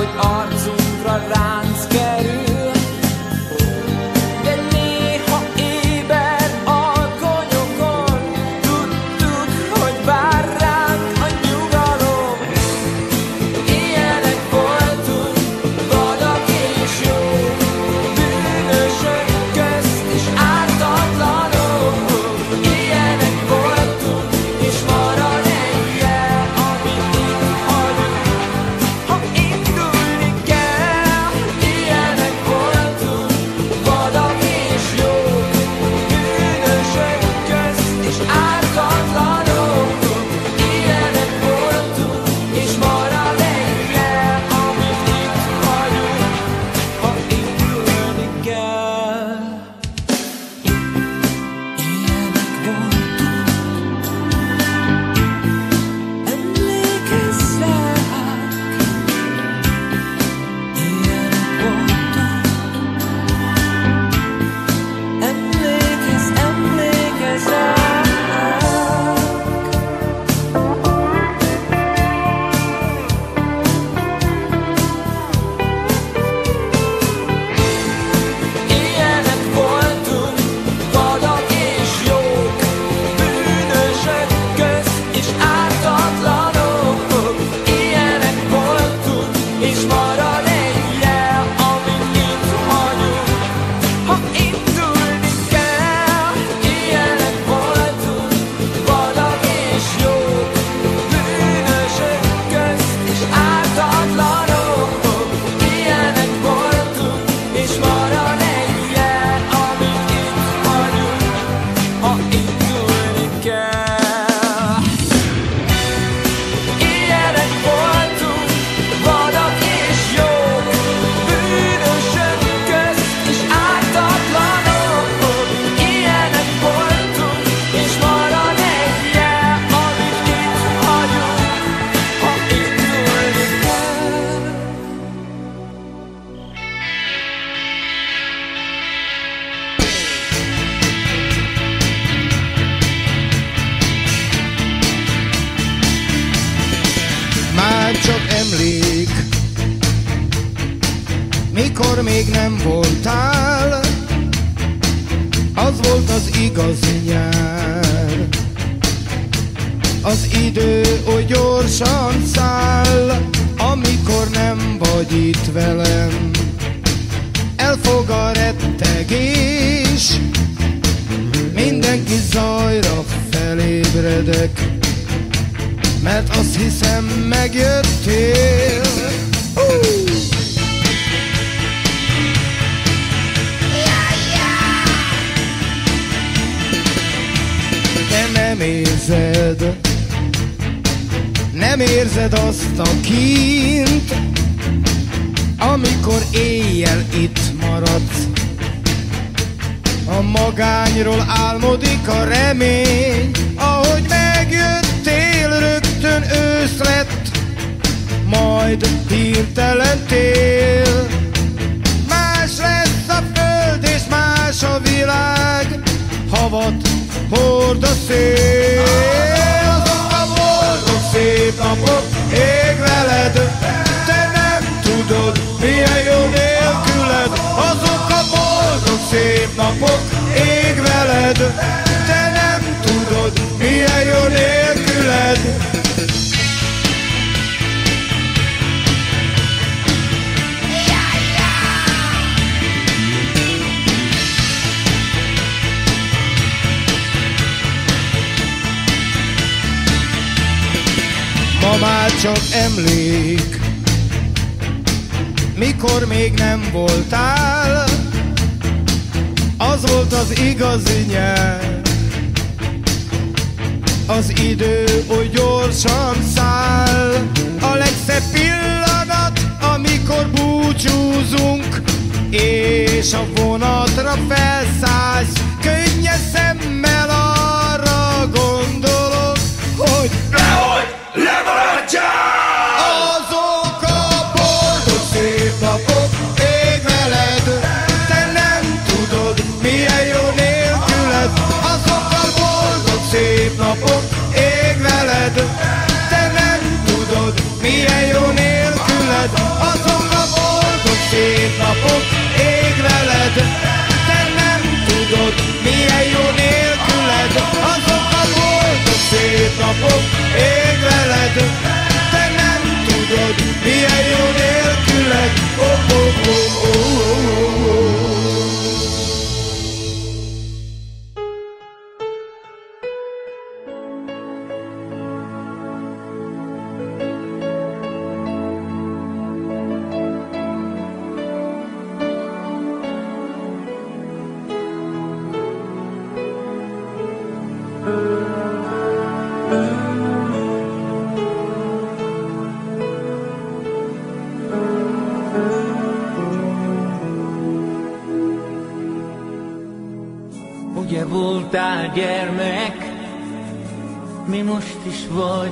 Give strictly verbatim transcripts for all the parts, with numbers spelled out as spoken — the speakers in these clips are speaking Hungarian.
hogy arcunkra ránc kerül. De néha éber alkonyokon tudtuk, hogy vár ránk a nyugalom. Ilyenek voltunk, vadak és jók, bűnösök közt és ártatlanok. Ilyenek voltunk, és marad egy jel, amit itt hagyunk, ha indulni kell. Ilyenek voltunk, vadak és jók, bűnösök közt és ártatlanok. Ilyenek voltunk, és marad egy jel, amit itt hagyunk, ha indulni kell. Ilyenek voltunk, emlékezz ránk. Ilyenek voltunk, emlékezz, emlékezz ránk. Ilyenek voltunk, vadak és jók, bűnösök közt és ártatlanok. Ilyenek voltunk, és marad egy jel, amit itt hagyunk, ha indulni kell. Ilyenek voltunk, vadak és jók, bűnösök közt és ártatlanok. Ilyenek voltunk, és marad egy jel, amit itt hagyunk, ha indulni kell. Ilyenek voltunk, vadak és jók, bűnösök közt és ártatlanok. Ilyenek voltunk, és marad egy jel, amit itt hagyunk, ha indulni kell. Már csak emlék, mikor még nem voltál, az volt az igazi nyár. Az idő oly gyorsan száll, amikor nem vagy itt velem. Elfog a rettegés, mindenki zajra felébredek, mert azt hiszem megjöttél. Uh! De nem érzed, nem érzed azt a kínt, amikor éjjel itt maradsz. A magányról álmodik a remény, ahogy megjöttél, rögtön ősz lett, majd hirtelen tél. Más lesz a föld és más a világ, havat hord a szél. Azok a boldog szép napok ég veled, te nem tudod, milyen jó nélküled. Azok a boldog szép napok ég veled, te nem tudod, milyen jó nélküled. Ma már csak emlék, mikor még nem voltál, az volt az igazi nyár. Az idő oly gyorsan száll, a legszebb pillanat, amikor búcsúzunk, és a vonatra felszállsz. Könnyes szemmel arra gondolok, hogy nehogy lemaradjál! Azok a boldog szép napok ég veled, te nem tudod, milyen jó nélküled. Azok a boldog szép napok ég veled, te nem tudod, napok ég veled, te nem tudod, milyen jó nélküled. Azok a boldog szép napok ég veled, te nem tudod, milyen jó nélküled. Oh, oh, oh, oh, oh, oh. Ugye voltál gyermek, mi most is vagy.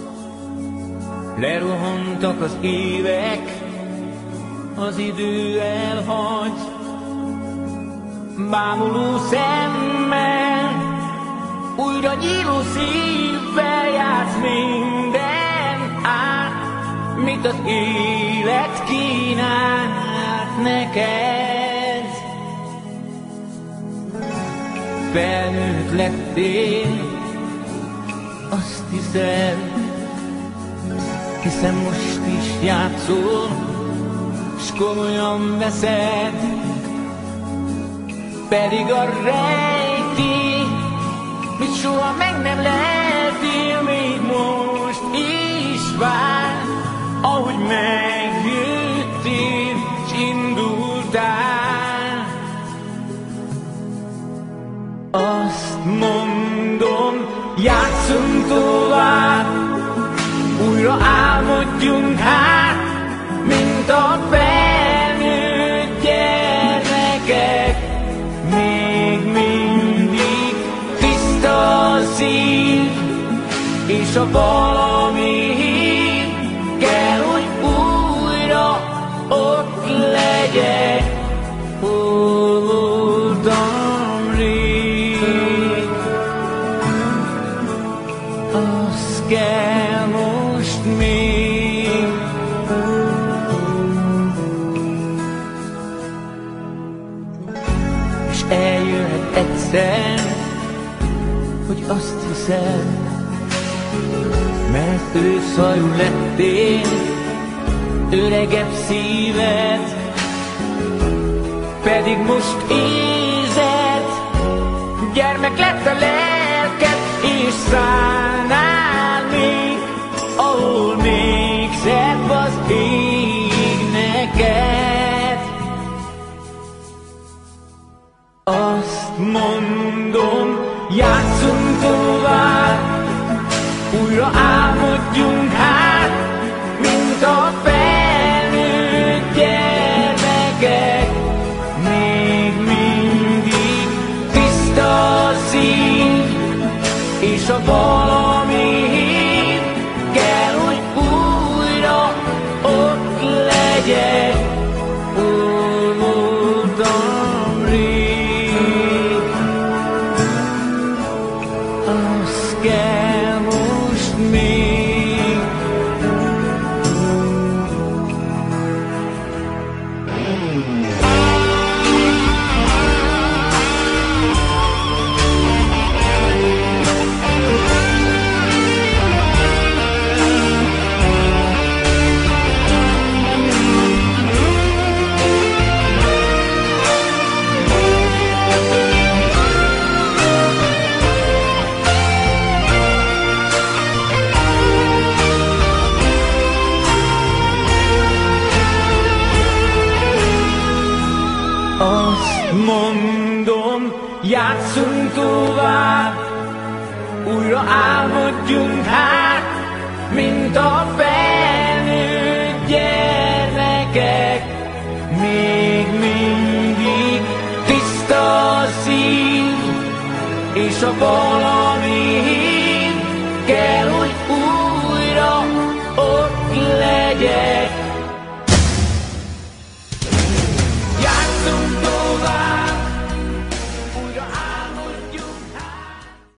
Lerohantak az évek, az idő elhagy. Bámuló szemmel, újra nyíló szívvel játsz minden át, mit az élet kínált neked. Felnőtt lettél, azt hiszed, hiszen most is játszol, s komolyan veszed. Pedig a rejti, mit soha meg nem leltél, még most is vár, ahogy megjöttél, s indultál. Azt mondom, játszunk tovább, újra álmodjunk hát, mint a felnőtt gyermekek. Még mindig tiszta a szív, és a valami hív kell, hogy újra ott legyek. Hol voltam rég, az kell most még. És eljöhet egyszer, hogy azt hiszed, mert őszhajú lettél, öregebb szíved, pedig most érzed, gyermek lett a lelked, és szállnál még, ahol még szebb az ég neked. Azt mondom, játszunk tovább, újra álmodjunk hát, mint a felnőtt gyermekek. Még mindig tiszta a szív, és a valami hív kell, hogy újra ott legyek. Hol voltam rég, az kell most még. Azt mondom, játszunk tovább, újra álmodjunk hát, mint a felnőtt gyermekek. Még mindig tiszta a szív, és a valami hív kell, hogy újra ott legyen.